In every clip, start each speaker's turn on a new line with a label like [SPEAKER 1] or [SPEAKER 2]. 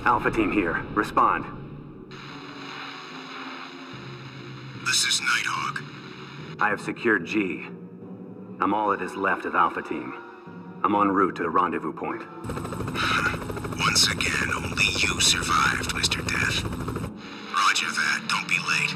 [SPEAKER 1] Alpha team here. Respond.
[SPEAKER 2] This is Nighthawk.
[SPEAKER 1] I have secured G. I'm all that is left of Alpha team. I'm en route to the rendezvous point.
[SPEAKER 2] Once again, only you survived, Mr. Death. Roger that. Don't be late.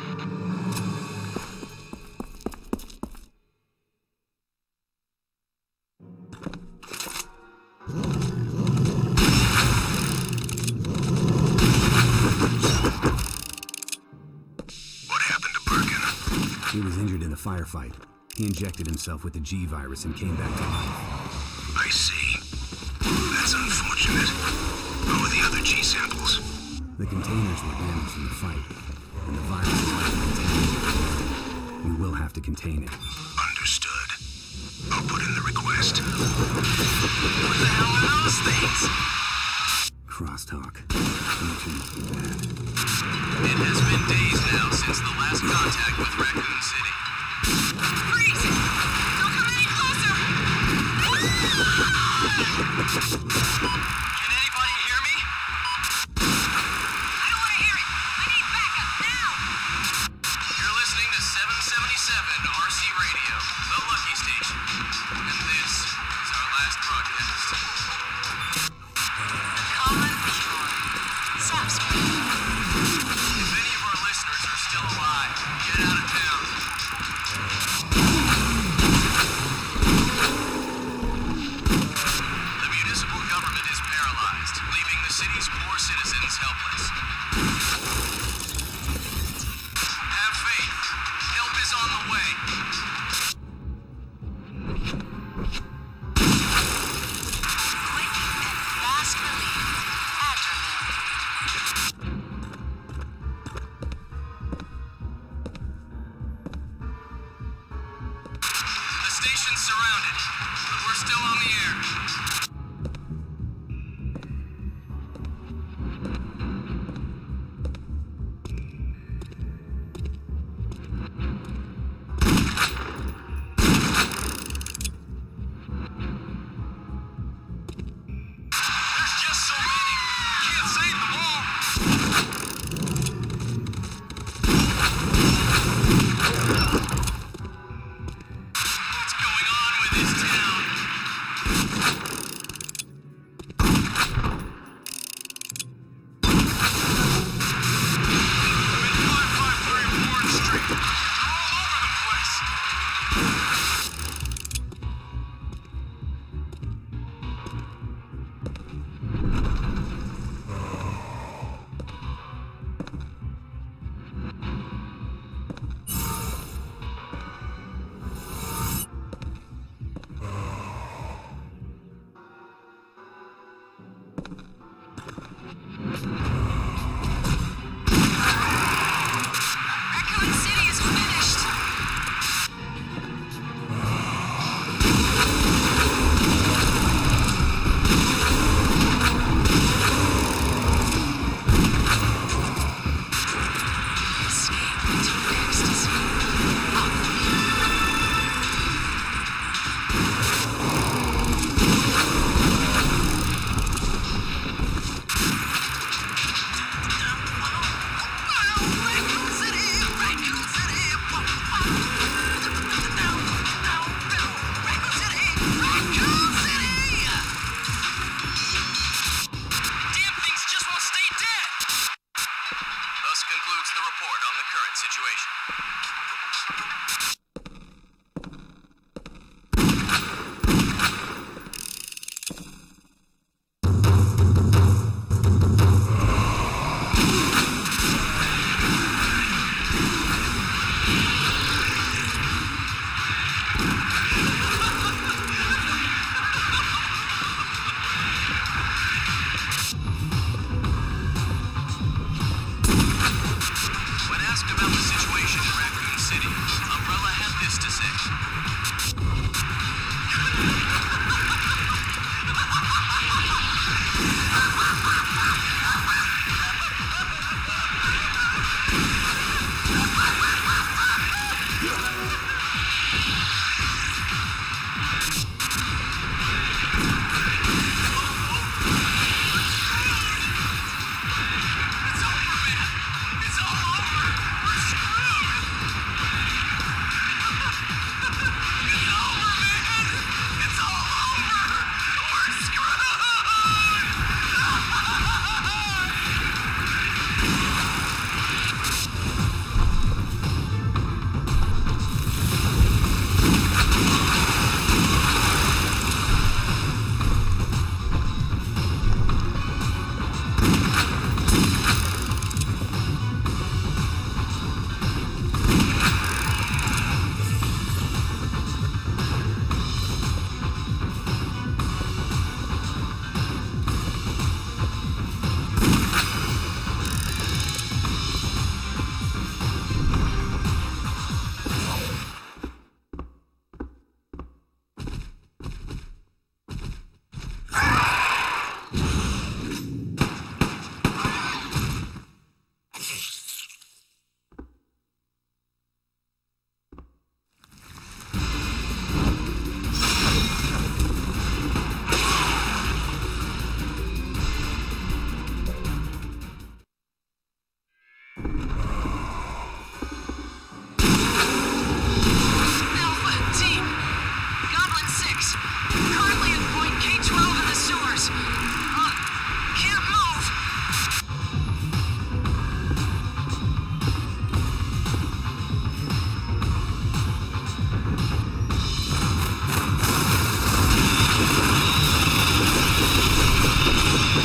[SPEAKER 2] What happened to Birkin?
[SPEAKER 3] He was injured in the firefight. He injected himself with the G virus and came back to life.
[SPEAKER 2] I see. That's unfortunate. How are the other G samples?
[SPEAKER 3] The containers were damaged in the fight, and the virus is likely contaminated. We will have to contain it.
[SPEAKER 2] Understood. I'll put in the request.
[SPEAKER 4] What the hell are those things?
[SPEAKER 3] Crosstalk. That shouldn't be bad.
[SPEAKER 4] It has been days now since the last contact with Raccoon City. Freeze! Don't come any closer! Can anybody hear me? I don't want to hear it! I need backup, now! You're listening to 777 RC Radio, the Lucky Station. And this is our last broadcast. The common pure. Saps me. If any of our listeners are still alive, get out of town. The municipal government is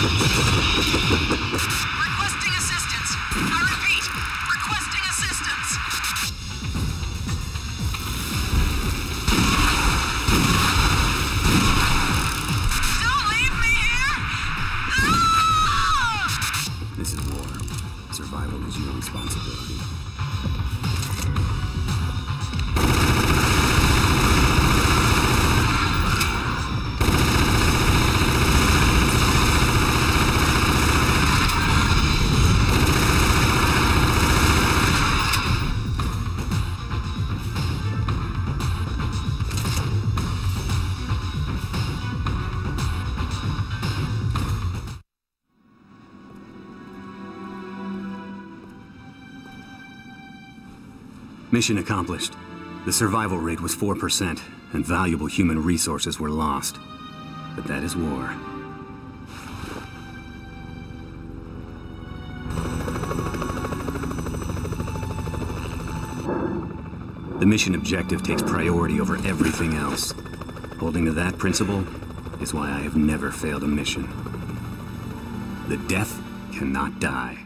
[SPEAKER 4] Requesting assistance. I repeat, requesting assistance. Don't leave me here! Ah!
[SPEAKER 3] This is war. Survival is your responsibility.
[SPEAKER 1] Mission accomplished. The survival rate was 4%, and valuable human resources were lost. But that is war. The mission objective takes priority over everything else. Holding to that principle is why I have never failed a mission. The death cannot die.